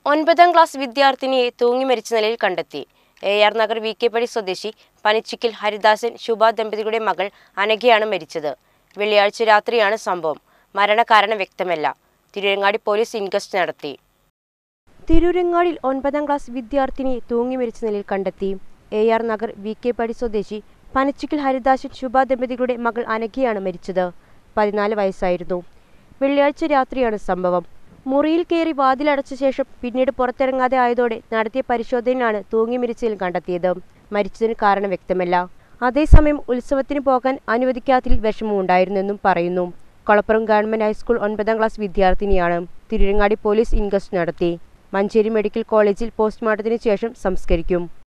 9ാം class വിദ്യാർത്ഥിനിയെ തൂങ്ങി മരിച്ച നിലയിൽ കണ്ടെത്തി. AR നഗർ VK പടി സ്വദേശി പനച്ചിക്കിൽ ഹരിദാസൻ ശുഭ ദമ്പതികളുടെ മകൾ അനഘയാണ് മരിച്ചത്. വെള്ളിയാഴ്ച രാത്രിയാണ് സംഭവം. മരണകാരണം വ്യക്തമല്ല. തിരൂരങ്ങാടി പോലീസ് ഇൻക്വസ്റ്റ് നടത്തി. തിരൂരങ്ങാടിൽ 9ാം ക്ലാസ് വിദ്യാർത്ഥിനിയെ തൂങ്ങി മരിച്ച നിലയിൽ കണ്ടെത്തി. AR നഗർ VK പടി സ്വദേശി പനച്ചിക്കിൽ ഹരിദാസൻ ശുഭ ദമ്പതികളുടെ മകൾ അനഘയാണ് മരിച്ചത്. 14 വയസ്സായിരുന്നു. വെള്ളിയാഴ്ച രാത്രിയാണ് സംഭവം. മുറിയിൽ കയറി വാതിലടച്ച ശേഷം പിന്നീട് പുറത്തിറങ്ങാതെ ആയതോടെ നടത്തിയ പരിശോധനയിലാണ് തൂങ്ങി മരിച്ചതിൽ കണ്ടെത്തിയത്. മരിച്ചതിന് കാരണം വ്യക്തമല്ല. അതേസമയം ഉത്സവത്തിന് പോകാൻ അനുവദിക്കാത്തതിൽ വിഷമമുണ്ടായിരുന്നെന്നും പറയുന്നു. കൊളപ്പുറം ഗവൺമെന്റ് ഹൈസ്കൂൾ 9ാം ക്ലാസ് വിദ്യാർത്ഥിനിയാണ്. തിരൂരങ്ങാടി പോലീസ് ഇൻക്വസ്റ്റ് നടത്തി. മഞ്ചേരി മെഡിക്കൽ കോളേജിൽ പോസ്റ്റ്മോർട്ടത്തിന് ശേഷം സംസ്കരിക്കും.